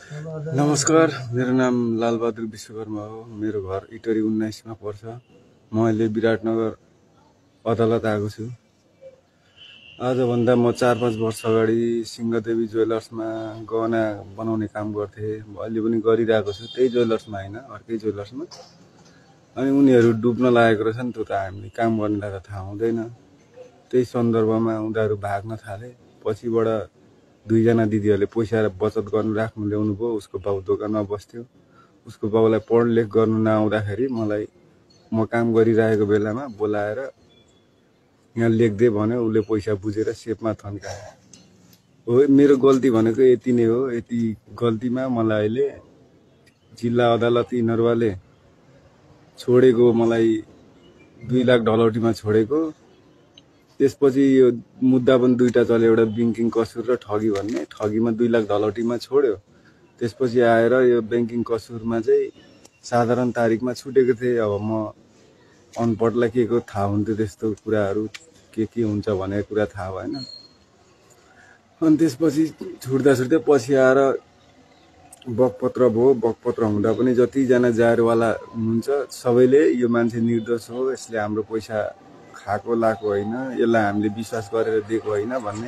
नमस्कार, मेरो नाम लालबहादुर विश्वकर्मा हो। मेरो घर इटरी 19 मा पर्छ। म अहिले विराटनगर अदालत आएको छु। आजभन्दा म 4-5 वर्ष अगाडि सिंहदेवी ज्वेलर्समा गहना बनाउने काम गर्थे। अहिले पनि गरिरहेको छु, त्यही ज्वेलर्समा हैन, अर्कै ज्वेलर्समा। अनि उनीहरू डुब्न लागेको रहेछन्, त्यो त हामीले काम गर्नेलाई त थाहा हुँदैन। त्यही सन्दर्भमा उनीहरू भाग्न थाले। पछिबाट 2 जना दिदीहरूले पैसा बचत गर्नु राख्नु ल्याउनु भयो। उसको बाउ दोकानमा बस्थ्यो। उसको बाउलाई पढलेख गर्नु नआउँदाखेरि मलाई म काम गरिरहेको बेलामा बोलाएर यहाँ लेख्दै भन्यो। उसले पैसा बुझेर सेपमा थन्कायो। हो, मेरो गल्ती भनेको यति नै हो। यति गल्तीमा मलाई अहिले जिल्ला अदालत इनरवाले छोडेको, मलाई 2 लाख ढलौटीमा छोडेको। त्यसपछि यो मुद्दा पनि दुईटा चल्यो, एउटा ब्याङ्किङ कसुर र ठगी भन्ने। ठगीमा 2 लाख ढलौटीमा छोड्यो। त्यसपछि आएर यो ब्याङ्किङ कसुरमा चाहिँ साधारण तारिखमा छुटेको थिए। अब म अनपढलाई के को थाहा हुन्थ्यो, त्यस्तो कुराहरू के हुन्छ भन्ने कुरा थाहा भएन। अनि त्यसपछि छुट्दा पछि आएर बकपत्र भयो। बकपत्र हुँदा पनि जतिजना जायरवाला हुनुहुन्छ सबैले यो मान्छे निर्दोष हो, यसले हाम्रो पैसा खाएको लाएको होइन, यसलाई हामीले विश्वास गरेर दिएको होइन भन्ने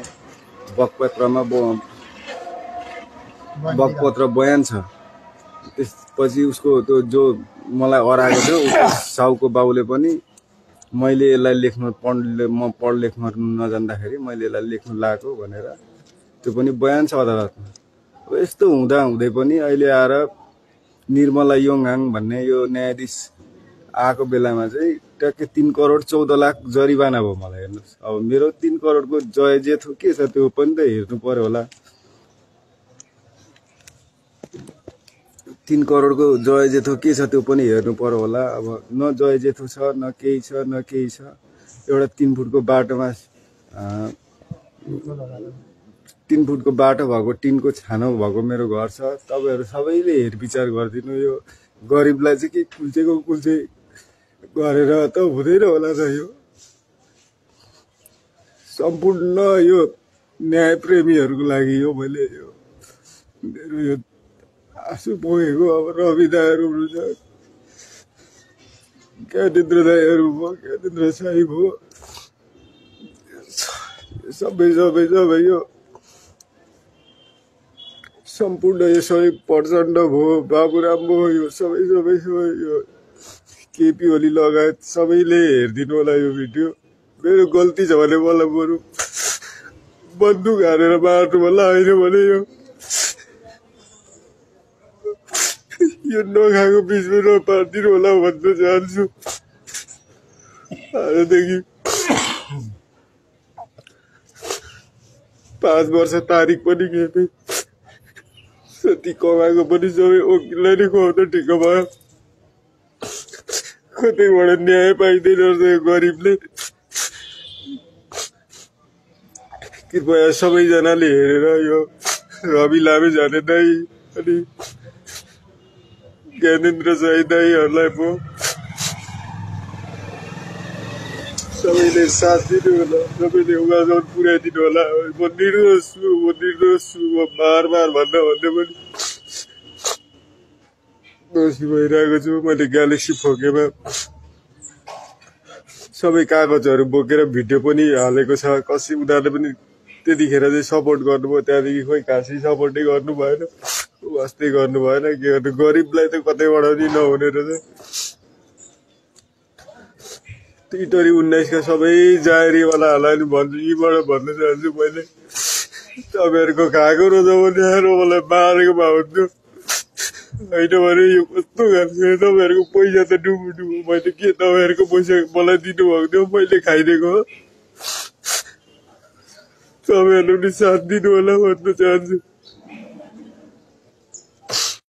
बकपत्र बयान छ। त्यसपछि उसको त्यो जो मलाई अराएको थियो, उसको साउको बाउले पनि मैले यसलाई म पढलेख नजान्दाखेरि मैले यसलाई लेख्नु लगाएको भनेर त्यो पनि बयान छ अदालतमा। अब यस्तो हुँदा हुँदै पनि अहिले आएर निर्मला योङहाङ भन्ने यो न्यायाधीश आएको बेलामा चाहिँ ट्याक्कै 3 करोड 14 लाख जरिवाना भयो मलाई। हेर्नुहोस्, अब मेरो 3 करोडको जयजेथ के छ त्यो पनि त हेर्नु पर्यो होला। 3 करोडको जयजेथो के छ त्यो पनि हेर्नु पर्यो होला। अब न जयजेथो छ, न केही छ, न केही छ। एउटा 3 फुटको बाटोमा 3 फुटको बाटो भएको, टिनको छानो भएको मेरो घर छ। तपाईहरु सबैले हेरविचार गरिदिनु। यो गरिबलाई चाहिँ के कुल्चेको कुल्चे गरेर त हुँदैन होला त। यो सम्पूर्ण यो न्याय प्रेमीहरुको लागि यो मैले यो मेरो यो आँसु पोखेको। अब रवि दाइहरु हुनुहुन्छ, ज्ञानेन्द्र दाइहरु भयो, ज्ञानेन्द्र साई भयो, सबै यो सम्पूर्ण यो सबै प्रचण्ड भयो, बाबुराम भयो, यो सबै यो केपी ओली लगायत सबैले हेरिदिनु होला यो भिडियो। मेरो गल्ती छ भने मलाई बरु बन्दुक हानेर मार्नु होला, होइन भने यो नखाएको बिचमा नपारिदिनु होला भन्न चाहन्छु। आजदेखि 5 वर्ष तारिक पनि खेपे, जति कमाएको पनि सबै वकिललाई नै खुवाउँदा ठिक भयो। कतैबाट न्याय पाइँदैन रहेछ गरिबले। कृपया सबैजनाले हेरेर यो रवि लामे जाने दाई अनि ज्ञानेन्द्र साई दाईहरूलाई पो सबैले साथ दिनु होला, सबैले उगाजन पुर्याइदिनु होला। म निर्दोष छु, म बार भन्दा पनि दोषी भइरहेको छु। मैले ग्यालेक्सी फोकेमा सबै कागजहरू बोकेर भिडियो पनि हालेको छ। कसै उनीहरूले पनि त्यतिखेर चाहिँ सपोर्ट गर्नुभयो, त्यहाँदेखि खोइ खासै सपोर्टै गर्नु भएन, वास्तै गर्नु भएन। के गर्नु, गरिबलाई त कतैबाट पनि नहुने रहेछ। इटरी 19 का सबै जायरीवालाहरूलाई नि भन्छु, यीबाट भन्न चाहन्छु मैले, तपाईँहरूको खाएको रहेछ भने आएर मलाई मारेको भए हुन्थ्यो, होइन भने यो कस्तो खालको तपाईँहरूको पैसा त डुबु। मैले के तपाईँहरूको पैसा मलाई दिनुभएको थियो, मैले खाइदिएको हो। तपाईँहरूले पनि साथ दिनु होला भन्न चाहन्छु।